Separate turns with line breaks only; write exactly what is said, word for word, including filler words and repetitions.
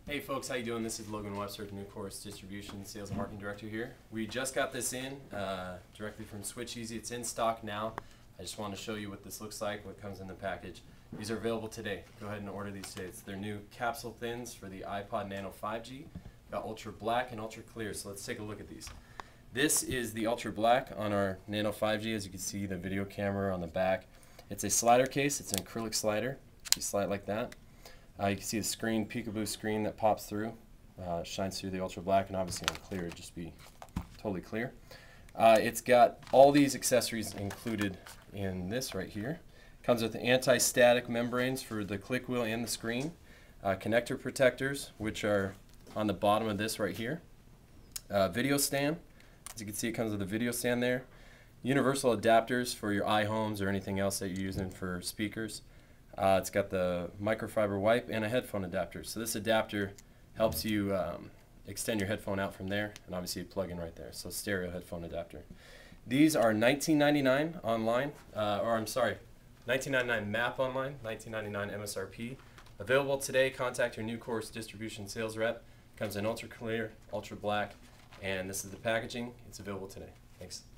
Hey folks, how you doing? This is Logan Webster, New Course Distribution Sales and Marketing Director here. We just got this in uh, directly from SwitchEasy. It's in stock now. I just wanted to show you what this looks like, what comes in the package. These are available today. Go ahead and order these today. It's their new capsule thins for the iPod Nano five G. Got Ultra Black and Ultra Clear, so let's take a look at these. This is the Ultra Black on our Nano five G. As you can see, the video camera on the back. It's a slider case. It's an acrylic slider. You slide it like that. Uh, you can see the screen, peekaboo screen that pops through, uh, shines through the Ultra Black, and obviously on clear, it'd just be totally clear. Uh, it's got all these accessories included in this right here. Comes with anti-static membranes for the click wheel and the screen, uh, connector protectors, which are on the bottom of this right here. Uh, video stand, as you can see, it comes with a video stand there. Universal adapters for your iHomes or anything else that you're using for speakers. Uh, it's got the microfiber wipe and a headphone adapter. So this adapter helps you um, extend your headphone out from there, and obviously you plug in right there. So stereo headphone adapter. These are nineteen ninety-nine online, uh, or I'm sorry, nineteen ninety-nine M A P online, nineteen ninety-nine M S R P. Available today. Contact your New Course Distribution sales rep. Comes in Ultra Clear, Ultra Black, and this is the packaging. It's available today. Thanks.